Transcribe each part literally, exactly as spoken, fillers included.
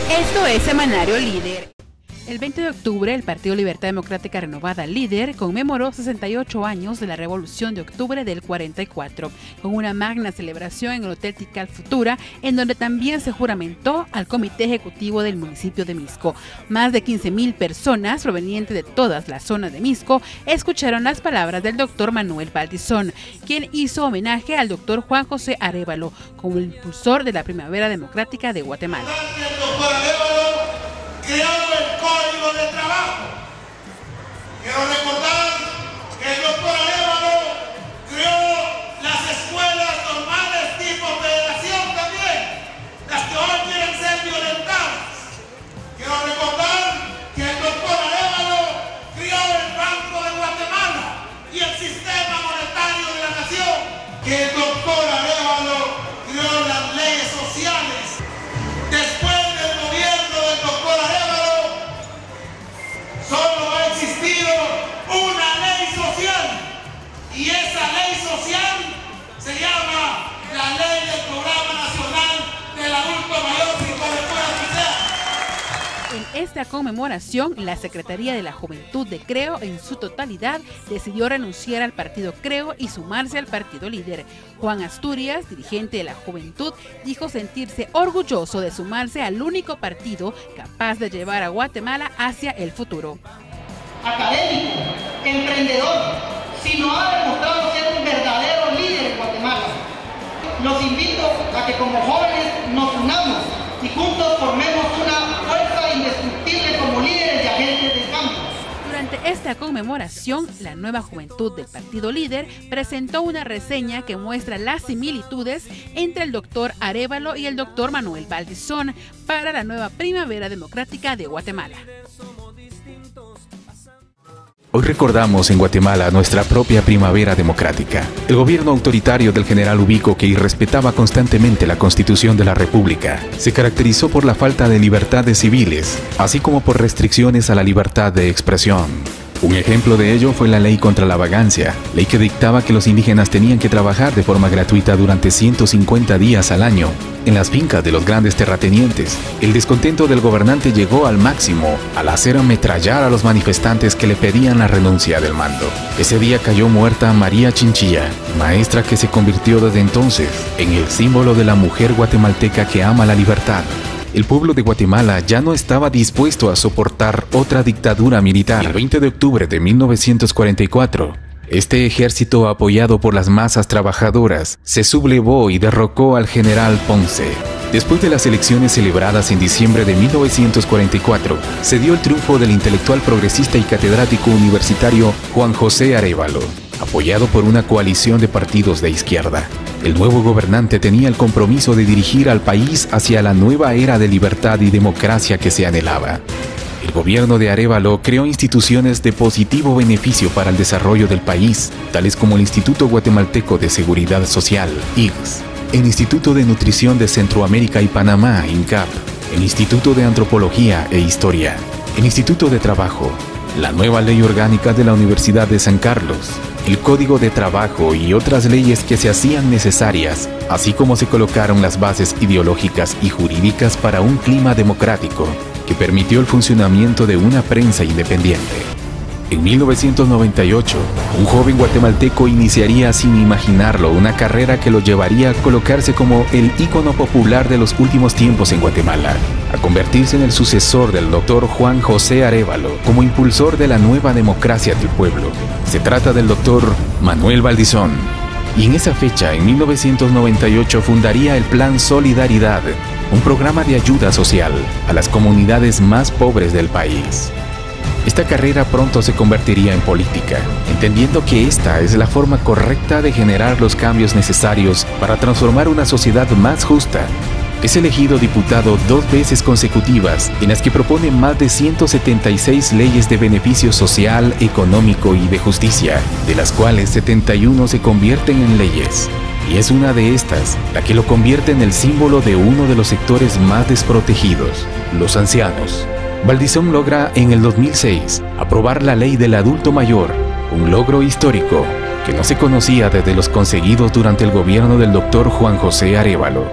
Esto es Semanario Líder. El veinte de octubre, el Partido Libertad Democrática Renovada Líder conmemoró sesenta y ocho años de la Revolución de Octubre del cuarenta y cuatro, con una magna celebración en el Hotel Tikal Futura, en donde también se juramentó al Comité Ejecutivo del municipio de Misco. Más de quince mil personas provenientes de todas las zonas de Misco escucharon las palabras del doctor Manuel Valdizón, quien hizo homenaje al doctor Juan José Arévalo como el impulsor de la Primavera Democrática de Guatemala. Creó el Código de Trabajo. Quiero recordar que el doctor Arévalo creó las escuelas normales tipo federación también, las que hoy quieren ser violentadas. Quiero recordar que el doctor Arévalo creó el Banco de Guatemala y el sistema monetario de la nación. Que el doctor Arévalo creó las leyes sociales. Después del gobierno del doctor Arévalo, solo ha existido una ley social, y esa ley social se llama la Ley del Programa Nacional del Adulto Mayor sin Cobertura Social. En esta conmemoración, la Secretaría de la Juventud de Creo en su totalidad decidió renunciar al partido Creo y sumarse al partido Líder. Juan Asturias, dirigente de la Juventud, dijo sentirse orgulloso de sumarse al único partido capaz de llevar a Guatemala hacia el futuro. Académico, emprendedor, sino ha demostrado ser un verdadero líder en Guatemala. Los invito a que como jóvenes nos unamos y juntos formemos una fuerza indestructible como líderes y agentes del cambio. Durante esta conmemoración, la nueva juventud del Partido Líder presentó una reseña que muestra las similitudes entre el doctor Arévalo y el doctor Manuel Valdizón para la nueva Primavera Democrática de Guatemala. Hoy recordamos en Guatemala nuestra propia primavera democrática. El gobierno autoritario del general Ubico, que irrespetaba constantemente la Constitución de la República, se caracterizó por la falta de libertades civiles, así como por restricciones a la libertad de expresión. Un ejemplo de ello fue la ley contra la vagancia, ley que dictaba que los indígenas tenían que trabajar de forma gratuita durante ciento cincuenta días al año en las fincas de los grandes terratenientes. El descontento del gobernante llegó al máximo al hacer ametrallar a los manifestantes que le pedían la renuncia del mando. Ese día cayó muerta María Chinchilla, maestra que se convirtió desde entonces en el símbolo de la mujer guatemalteca que ama la libertad. El pueblo de Guatemala ya no estaba dispuesto a soportar otra dictadura militar. El veinte de octubre de mil novecientos cuarenta y cuatro, este ejército, apoyado por las masas trabajadoras, se sublevó y derrocó al general Ponce. Después de las elecciones celebradas en diciembre de mil novecientos cuarenta y cuatro, se dio el triunfo del intelectual progresista y catedrático universitario Juan José Arévalo, apoyado por una coalición de partidos de izquierda. El nuevo gobernante tenía el compromiso de dirigir al país hacia la nueva era de libertad y democracia que se anhelaba. El gobierno de Arévalo creó instituciones de positivo beneficio para el desarrollo del país, tales como el Instituto Guatemalteco de Seguridad Social, I G S, el Instituto de Nutrición de Centroamérica y Panamá, INCAP, el Instituto de Antropología e Historia, el Instituto de Trabajo, la nueva Ley Orgánica de la Universidad de San Carlos, el Código de Trabajo y otras leyes que se hacían necesarias, así como se colocaron las bases ideológicas y jurídicas para un clima democrático que permitió el funcionamiento de una prensa independiente. En mil novecientos noventa y ocho, un joven guatemalteco iniciaría sin imaginarlo una carrera que lo llevaría a colocarse como el ícono popular de los últimos tiempos en Guatemala, a convertirse en el sucesor del doctor Juan José Arévalo como impulsor de la nueva democracia del pueblo. Se trata del doctor Manuel Valdizón, y en esa fecha, en mil novecientos noventa y ocho, fundaría el Plan Solidaridad, un programa de ayuda social a las comunidades más pobres del país. Esta carrera pronto se convertiría en política, entendiendo que esta es la forma correcta de generar los cambios necesarios para transformar una sociedad más justa. Es elegido diputado dos veces consecutivas, en las que propone más de ciento setenta y seis leyes de beneficio social, económico y de justicia, de las cuales setenta y uno se convierten en leyes. Y es una de estas la que lo convierte en el símbolo de uno de los sectores más desprotegidos, los ancianos. Valdizón logra en el dos mil seis aprobar la ley del adulto mayor, un logro histórico que no se conocía desde los conseguidos durante el gobierno del doctor Juan José Arévalo.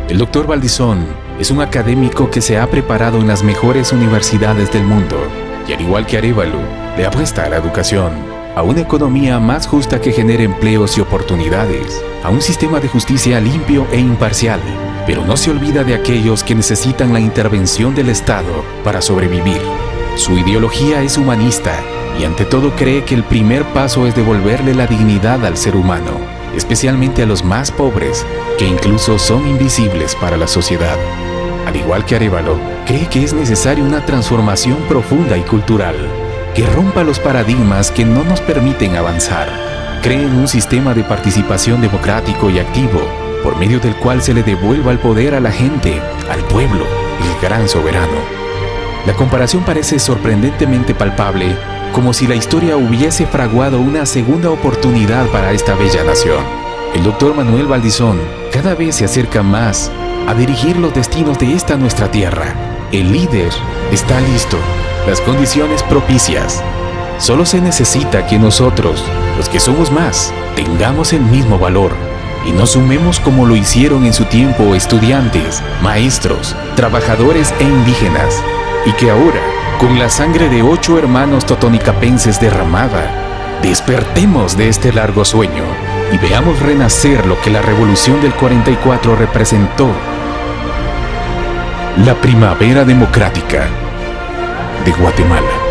El doctor Valdizón es un académico que se ha preparado en las mejores universidades del mundo y, al igual que Arévalo, le apuesta a la educación, a una economía más justa que genere empleos y oportunidades, a un sistema de justicia limpio e imparcial, pero no se olvida de aquellos que necesitan la intervención del Estado para sobrevivir. Su ideología es humanista y ante todo cree que el primer paso es devolverle la dignidad al ser humano, especialmente a los más pobres, que incluso son invisibles para la sociedad. Al igual que Arévalo, cree que es necesaria una transformación profunda y cultural, que rompa los paradigmas que no nos permiten avanzar. Cree en un sistema de participación democrático y activo, por medio del cual se le devuelva el poder a la gente, al pueblo, el gran soberano. La comparación parece sorprendentemente palpable, como si la historia hubiese fraguado una segunda oportunidad para esta bella nación. El doctor Manuel Valdizón cada vez se acerca más a dirigir los destinos de esta nuestra tierra. El líder está listo, las condiciones propicias. Solo se necesita que nosotros, los que somos más, tengamos el mismo valor y nos sumemos como lo hicieron en su tiempo estudiantes, maestros, trabajadores e indígenas, y que ahora, con la sangre de ocho hermanos totonicapenses derramada, despertemos de este largo sueño y veamos renacer lo que la Revolución del cuarenta y cuatro representó. La primavera democrática de Guatemala.